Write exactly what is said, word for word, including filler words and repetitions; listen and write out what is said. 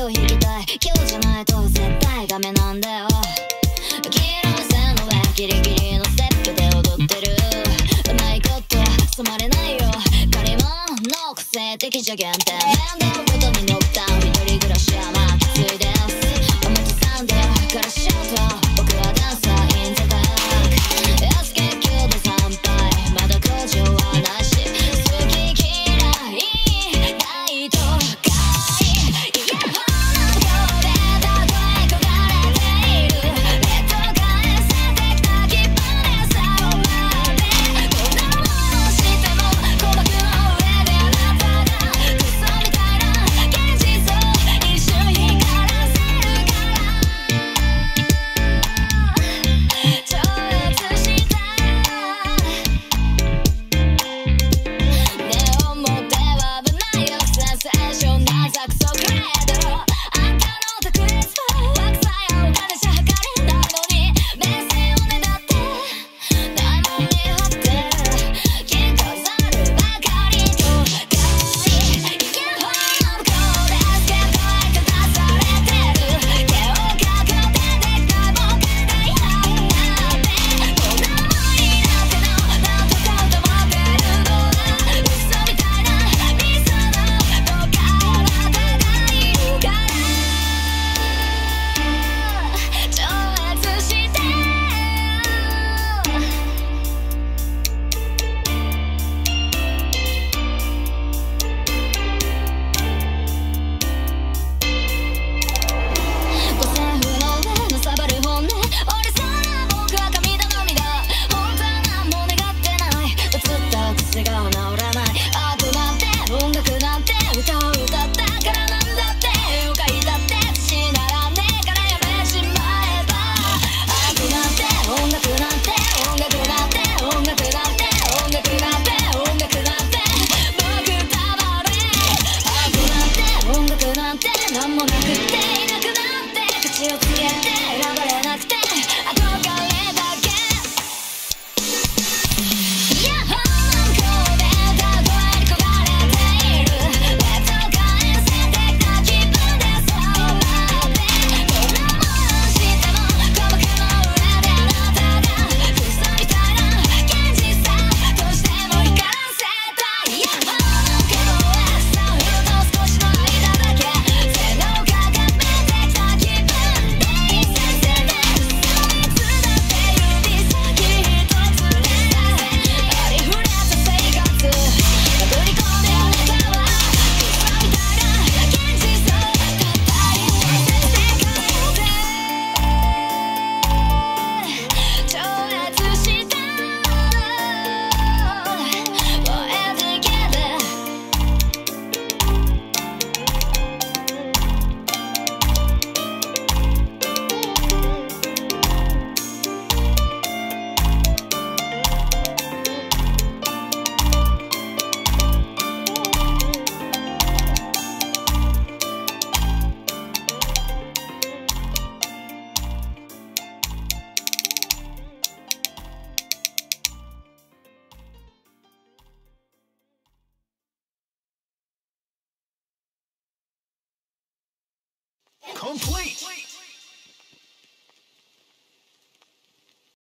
を引きたい。今日じゃないと絶対ダメなんだよ。黄色の線の上ギリギリのステップで踊ってる。うまいこと染まれないよ。借り物の個性的じゃ減点。面倒ごとにノックダウン。一人暮らしはまあきついです。表参道からショート。僕はダンサーインザダーク。エスケーキューで参拝。まだ工場はないし。好き嫌いないとかい。イヤホンの声で例え焦がれている。レッド返せてきた気分でさをまで。こんなものしても鼓膜の上であなたがクソみたいな現実を一瞬光らせるから超越したね。思っては危ないよ。センセーションなザクソくれだろ。あんたの特別は枠さえお金じゃ測れないのに。目線をねだってないもんに張ってる。着飾るばかりとかい。イヤホンの向こうでスケートへと出されてる。毛をかかってでっかい僕がいないなんて。こんなもんになってのなんとかと思ってるのは嘘みたいなミスのどっかあなたがいるから超越して五線譜の上のさばる本音。俺さら僕は神頼みだ。本当は何も願ってない。映った癖が治らない。アートなんて音楽なんて歌を歌ったからなんだって。絵を描いたって自信ならねえからやめちまえば。アートなんて音楽なんて音楽なんて音楽なんて音楽なんて音楽なんて僕たまれ。アートなんて音楽なんて何もなくっていなくなって口をつけて選ばれなくて憧れだけ。イヤホンの向こうで例えに焦がれている。レッド返せてきた気分でさをまで。こんなものしても鼓膜の上であなたがクソみたいな現実さとしても光らせたい。イヤホンの声さを少しの間だけ背のをかがめてきた気分でいさせて。そいつだって指先一つでありふれた生活殴り込んであなたはクソみたいな現実をたたり出せ世界で超越した燃え尽きる。 Complete!